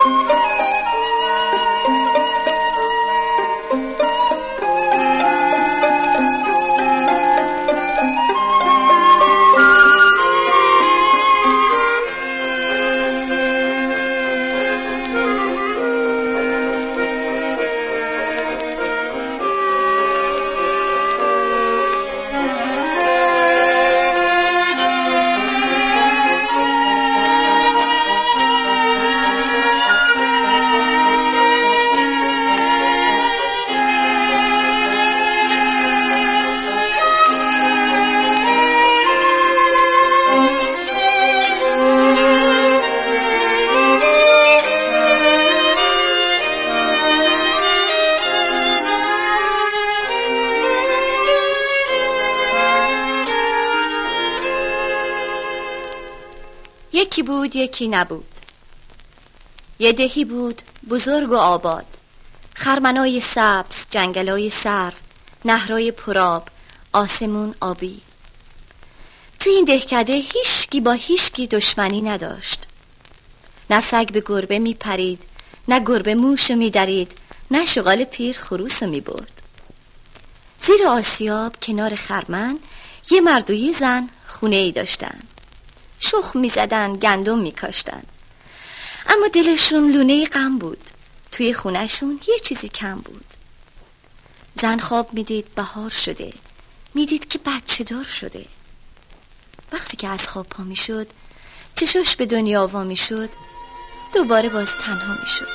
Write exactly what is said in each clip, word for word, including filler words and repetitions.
یکی بود یکی نبود. یه دهی بود بزرگ و آباد، خرمنای سبز، جنگلای سرو، نهرای پرآب، آسمون آبی. تو این دهکده هیچکی با هیچکی دشمنی نداشت. نه سگ به گربه می پرید، نه گربه موش می درید، نه شغال پیر خروس می برد. زیر آسیاب کنار خرمن یه مرد و یه زن خونه ای داشتن. شخم می زدن، گندم می کاشتن. اما دلشون لونه غم بود. توی خونهشون یه چیزی کم بود. زن خواب می دید بهار شده، می دید که بچه دار شده. وقتی که از خواب پا می شد، چشاش به دنیا وا می شد، دوباره باز تنها می شد.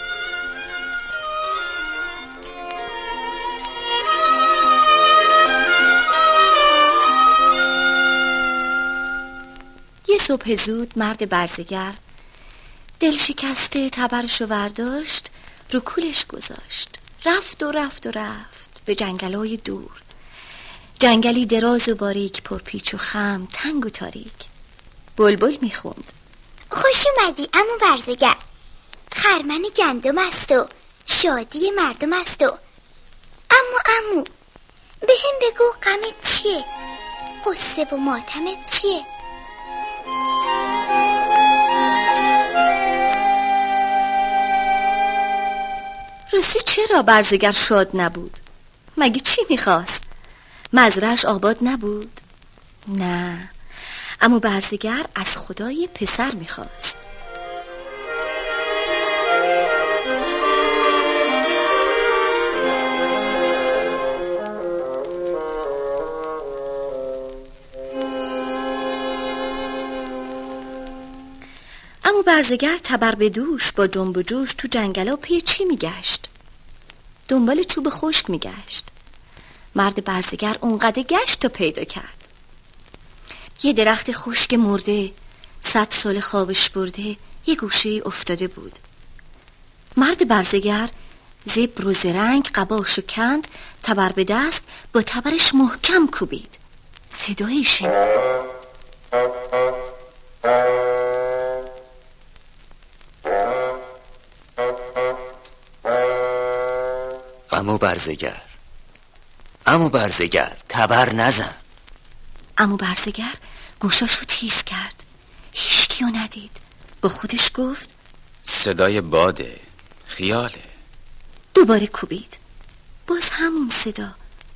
یه صبح زود مرد برزگر دل شکسته تبرشو ورداشت، رو کولش گذاشت، رفت و رفت و رفت به جنگلای دور. جنگلی دراز و باریک، پرپیچ و خم، تنگ و تاریک. بلبل میخوند: خوش اومدی عمو برزگر، خرمن گندم است و شادی مردم است و اما عمو به هم بگو غمت چیه؟ قصه و ماتمت چیه؟ راستی چرا برزگر شاد نبود؟ مگه چی میخواست؟ مزرعش آباد نبود؟ نه، اما برزگر از خدای پسر میخواست. اما برزگر تبر به دوش با جنب و جوش تو جنگلا پی چی میگشت؟ دنبال چوب خشک میگشت. مرد برزگر اونقدر گشت تا پیدا کرد. یه درخت خشک مرده، صد سال خوابش برده، یه گوشه افتاده بود. مرد برزگر زبر و زرنگ قباشو کند، تبر به دست با تبرش محکم کوبید. صدایی شنید: عمو برزگر، عمو برزگر، تبر نزن. عمو برزگر گوشاشو تیز کرد، هیچکیو ندید. با خودش گفت: صدای باده، خیاله. دوباره کوبید، باز همون صدا.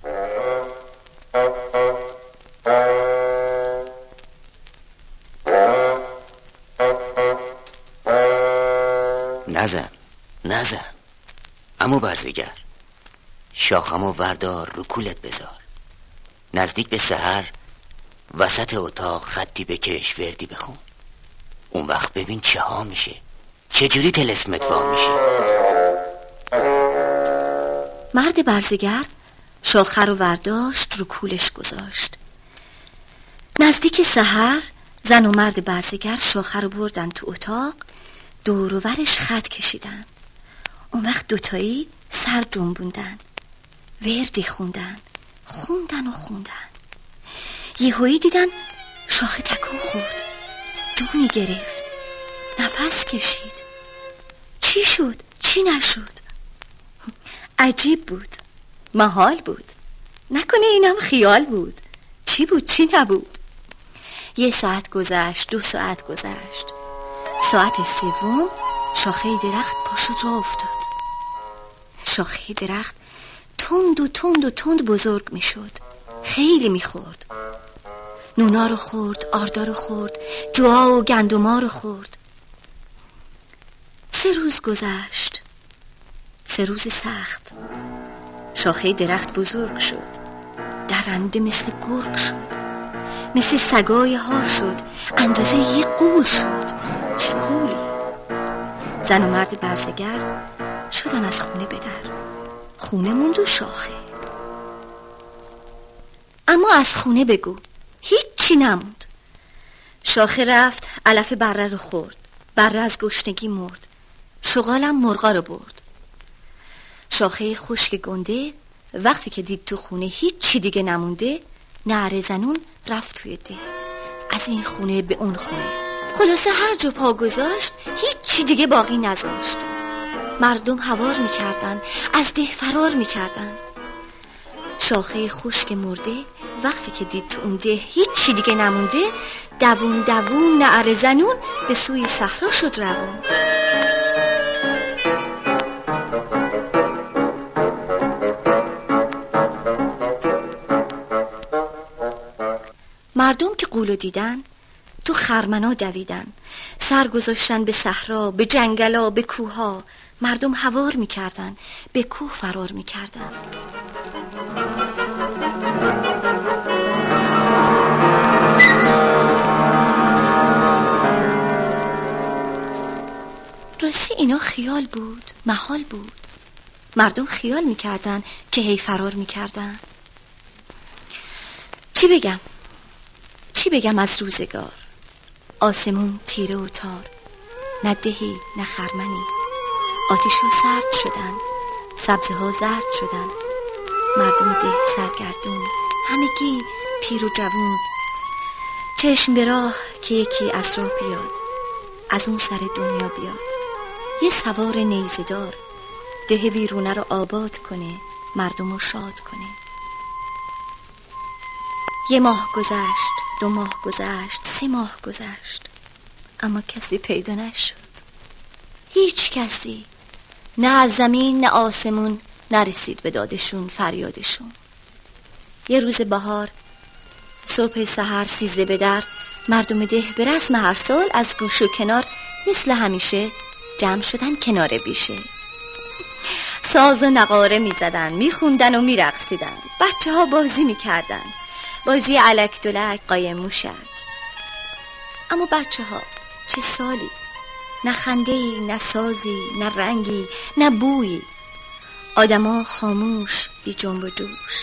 نزن، نزن عمو برزگر، شاخمو وردار رو کولت بذار. نزدیک به سحر وسط اتاق خطی بکش، وردی بخون. اون وقت ببین چه ها میشه، چجوری طلسمت وا میشه. مرد برزگر شاخه رو ورداشت، رو کولش گذاشت. نزدیک سحر زن و مرد برزگر شاخه رو بردن تو اتاق، دور و ورش خط کشیدن. اون وقت دوتایی سر جنبوندن، وردی خوندن، خوندن و خوندن. یهویی دیدن شاخه تکون خورد، جونی گرفت، نفس کشید. چی شد؟ چی نشد؟ عجیب بود، محال بود. نکنه اینم خیال بود؟ چی بود چی نبود؟ یه ساعت گذشت، دو ساعت گذشت. ساعت سوم شاخه درخت پاشد را افتاد. شاخه درخت تند و تند و تند بزرگ می شد. خیلی می خورد. نونا رو خورد، آردا رو خورد، جوها و گندما رو خورد. سه روز گذشت، سه روز سخت. شاخه درخت بزرگ شد، درنده مثل گرگ شد، مثل سگای هار شد، اندازه یه قول شد. چه قولی! زن و مرد برزگر شدن از خونه به در. خونه موند و شاخه. اما از خونه بگو، هیچی نموند. شاخه رفت علف بره رو خورد، بره از گشنگی مرد، شغالم مرغا رو برد. شاخه خشک گنده وقتی که دید تو خونه هیچی دیگه نمونده، نعره زنون رفت توی ده، از این خونه به اون خونه. خلاصه هر جا پا گذاشت هیچی دیگه باقی نذاشت. مردم هوار میکردن، از ده فرار میکردن. شاخه خشک مرده وقتی که دید تو اون ده هیچی دیگه نمونده، دوون دوون نعره زنون به سوی صحرا شد روون. مردم که قولو دیدن تو خرمنا دویدن، سر گذاشتن به صحرا، به جنگلا، به کوها. مردم هوار میکردن، به کوه فرار میکردن. راستی اینا خیال بود، محال بود. مردم خیال میکردن که هی فرار میکردن. چی بگم؟ چی بگم از روزگار؟ آسمون تیره و تار، نه دهی نه خرمنی. آتیش ها سرد شدن، سبزه ها زرد شدن. مردم ده سرگردون، همگی پیر و جوون. چشم به راه که یکی از راه بیاد، از اون سر دنیا بیاد. یه سوار نیزدار ده ویرونه رو آباد کنه، مردم رو شاد کنه. یه ماه گذشت، دو ماه گذشت، سه ماه گذشت، اما کسی پیدا نشد. هیچ کسی، نه از زمین نه آسمون، نرسید به دادشون، فریادشون. یه روز بهار، صبح سحر سیزده به در، مردم ده به رسم هر سال از گوش و کنار مثل همیشه جمع شدن کنار بیشه. ساز و نقاره می زدن، می خوندن و می رقصیدن. بچه ها بازی می کردن، بازی علک دلک، قایم موشک. اما بچه ها چه سالی، نه خنده‌ای، نه سازی، نه رنگی، نه بویی. آدما خاموش، بی جنب و جوش.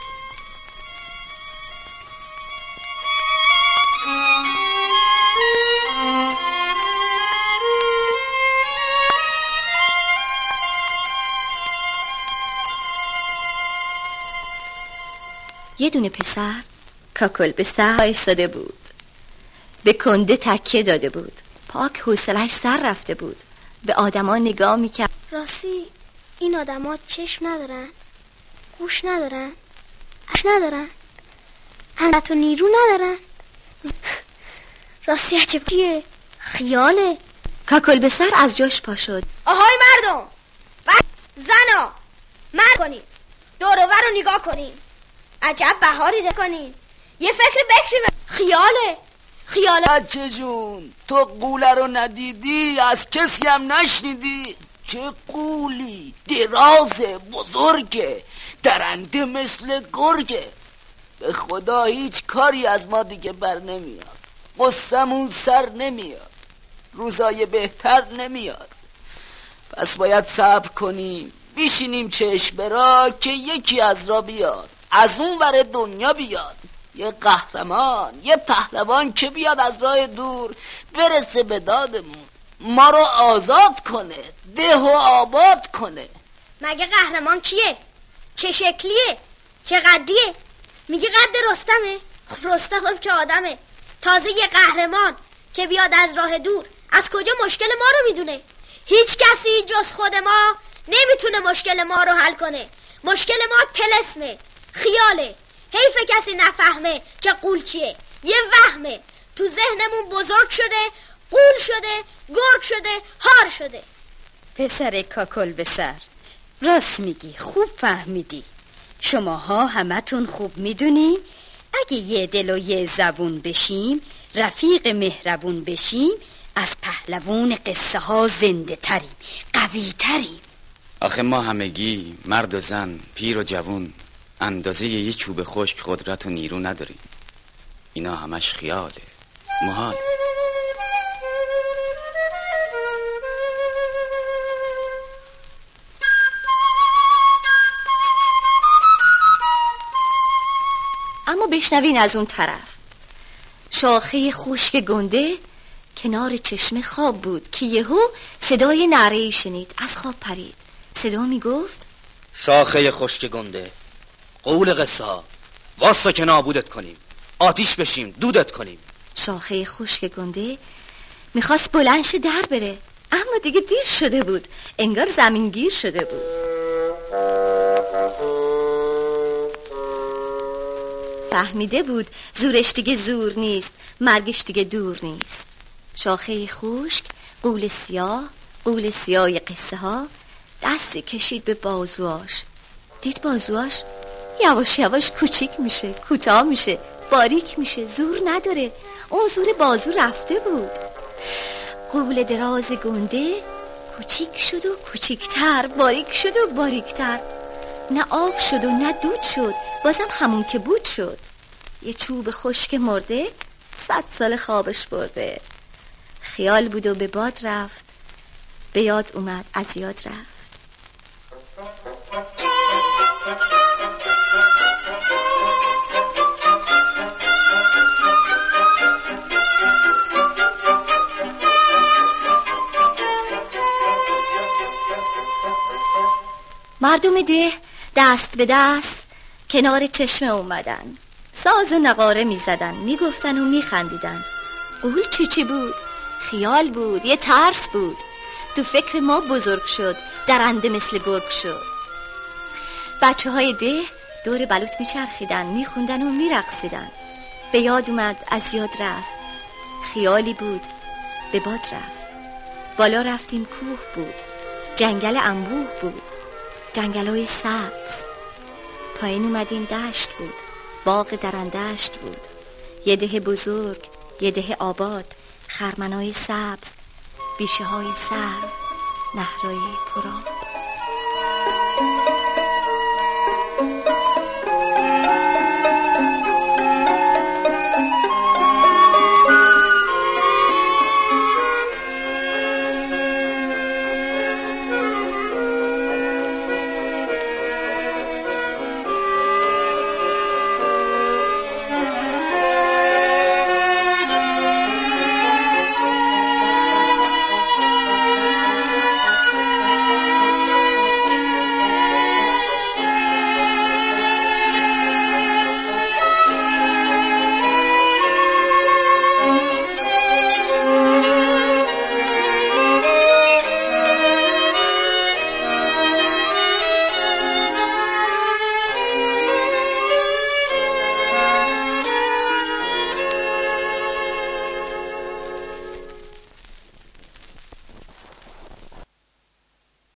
یه دونه پسر کاکل به سر ایستاده بود، به کنده تکیه داده بود، پاک حوصله‌اش سر رفته بود. به آدما نگاه میکرد. راستی این آدما چشم ندارن، گوش ندارن، اش ندارن، حرکت و نیرو ندارن. راستی عجب چیه؟ خیاله. کاکل به سر از جاش پا شد. آهای مردم، زنا، مرد کنین، دور و ور رو نگاه کنین. عجب بهاری ده کنین. یه فکر بکری به خیاله. خیاله. بچه جون، تو قوله رو ندیدی؟ از کسی هم نشنیدی؟ چه قولی؟ درازه، بزرگه، درنده مثل گرگه. به خدا هیچ کاری از ما دیگه بر نمیاد. قصمون سر نمیاد، روزای بهتر نمیاد. پس باید صبر کنیم، بیشینیم چشم برا که یکی از را بیاد، از اون ور دنیا بیاد. یه قهرمان، یه پهلوان که بیاد از راه دور برسه به دادمون، ما رو آزاد کنه، ده و آباد کنه. مگه قهرمان کیه؟ چه شکلیه؟ چه قدیه؟ میگه قد رستمه؟ خب رستم هم که آدمه. تازه یه قهرمان که بیاد از راه دور، از کجا مشکل ما رو میدونه؟ هیچ کسی جز خود ما نمیتونه مشکل ما رو حل کنه. مشکل ما طلسمه، خیاله. حیف کسی نفهمه که قول چیه. یه وهمه تو ذهنمون بزرگ شده، قول شده، گرگ شده، هار شده. پسر کاکل به سر، راست میگی، خوب فهمیدی. شماها همتون خوب میدونین اگه یه دل و یه زبون بشیم، رفیق مهربون بشیم، از پهلوون قصه ها زنده تریم، قوی تریم. آخه ما همگی مرد و زن، پیر و جوون، اندازه یه چوب خشک قدرت و نیرو نداریم. اینا همش خیاله، محال. اما بشنوین از اون طرف. شاخه خشک گنده کنار چشمه خواب بود که یهو صدای نعره‌ای شنید. از خواب پرید. صدا می گفت: شاخه خشک گنده، قول قصه ها، واسه که نابودت کنیم، آتیش بشیم، دودت کنیم. شاخه خشک گنده میخواست بلند شه در بره، اما دیگه دیر شده بود. انگار زمینگیر شده بود. فهمیده بود زورش دیگه زور نیست، مرگش دیگه دور نیست. شاخه خشک، قول سیاه، قول سیاه قصه ها، دستی کشید به بازواش. دید بازواش یواش یواش کوچیک میشه، کوتاه میشه، باریک میشه، زور نداره. اون زور بازو رفته بود. قول دراز گنده کوچیک شد و کوچیکتر، باریک شد و باریکتر. نه آب شد و نه دود شد، بازم همون که بود شد. یه چوب خشک مرده صد سال خوابش برده. خیال بود و به باد رفت، به یاد اومد از یاد رفت. مردم ده دست به دست کنار چشمه اومدن، ساز و نقاره می زدن، می گفتن و می خندیدن. قول چی چی بود؟ خیال بود، یه ترس بود. تو فکر ما بزرگ شد، درنده مثل گرگ شد. بچه های ده دور بلوط می چرخیدن، می خوندن و می رقصیدن. به یاد اومد از یاد رفت. خیالی بود، به باد رفت. بالا رفتیم کوه بود، جنگل انبوه بود، جنگل‌های سبز. پایین اومدیم دشت بود، باغ درندشت بود. یه ده بزرگ، یه ده آباد، خرمنای سبز، بیشه های سرو، نهرهای پرآب.